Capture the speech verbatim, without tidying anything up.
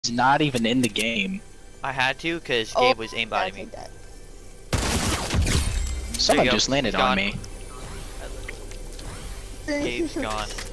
not even in the game. I had to because Oh, Gabe was yeah, aimbotting me. that. Someone you go. just landed He's on gone. me. Gabe's gone.